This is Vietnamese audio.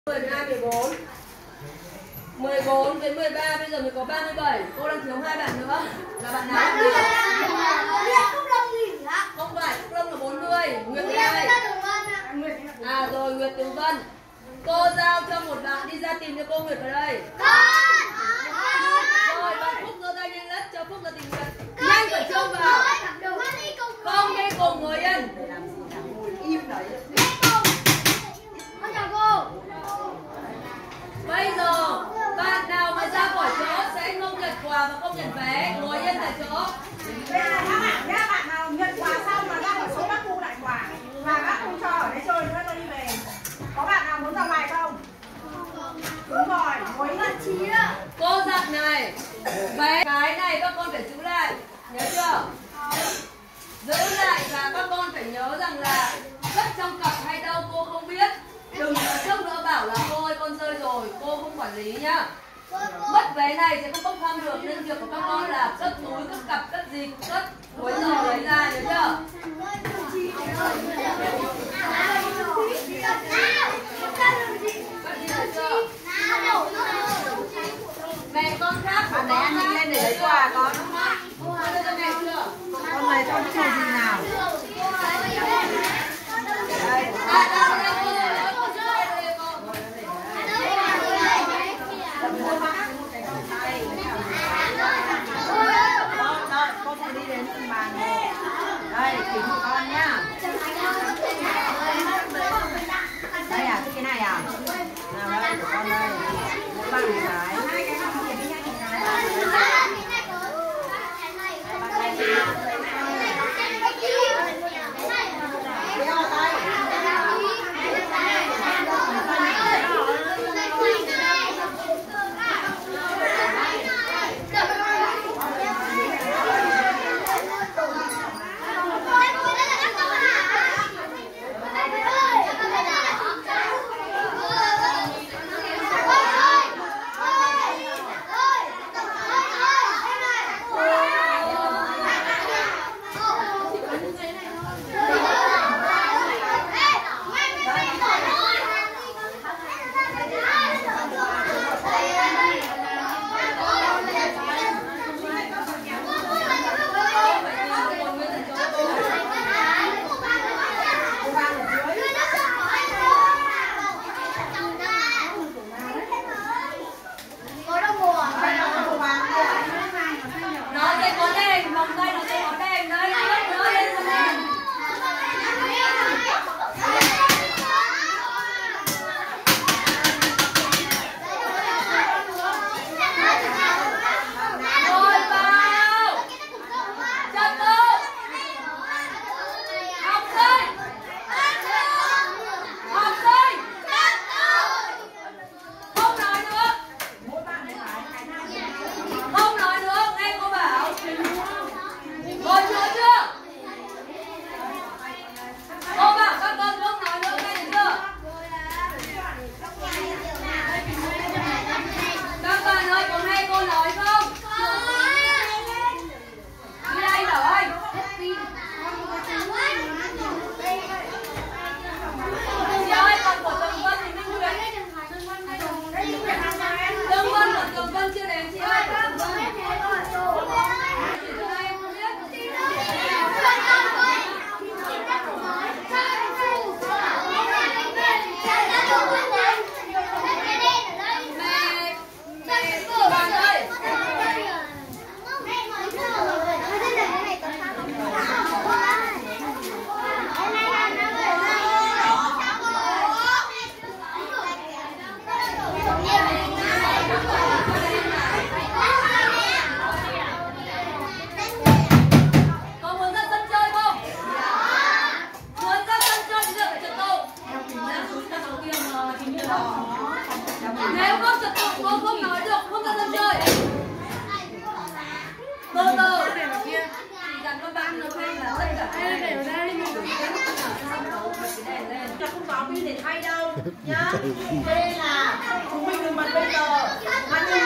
12, 14 14 đến 13, bây giờ mới có 37. Cô đang thiếu 2 bạn nữa. Là bạn nào? Không phải, Phúc Lâm là 40. Nguyệt là ai? Rồi, Nguyệt Tường Vân. Cô giao cho một bạn đi ra tìm cho cô Nguyệt vào đây. Rồi, bạn Phúc giơ tay nhanh nhất cho Phúc ra tìm Nguyệt. Nhanh khẩn trương vào. Không đi cùng ngồi yên. Bây giờ bạn nào mà ra khỏi chỗ sẽ không nhận quà và không nhận vé, ngồi yên tại chỗ. Đây là các bạn nhé, bạn nào nhận quà xong mà ra khỏi số các cô lại quà và các cô cho ở đây chơi nữa tôi đi về. Có bạn nào muốn ra ngoài không? Đúng rồi, ngồi yên. Cô dặn này, vé cái này các con phải giữ lại, nhớ chưa? Giữ lại và các con phải nhớ rằng là rất trong cặp hay đâu cô không biết. Đừng có trước nữa bảo là cô ơi con rơi rồi, cô không quản lý nhá. Mất vé này sẽ không bốc thăm được nên việc của các con là cất túi, cất cặp, cất gì, cất cuối giờ lấy ra, nhớ chưa? Mẹ con khác, bạn này ăn đi lên để lấy quà con. đưa cho mẹ chưa? Con này con chơi gì nào? Đây. Con sẽ đi đến từng bàn này. Đây, kính của con nhá. Đây à, cái này à? Nào đây, của con đây. Một bạn một cái. Nếu không trật tự cô không nói được, không ra sân chơi. Từ từ chỉ dặn các bạn được hay là tất cả ai để ở đây là không có pin để thay đâu nhá. Đây là chúng mình đừng bật bây giờ.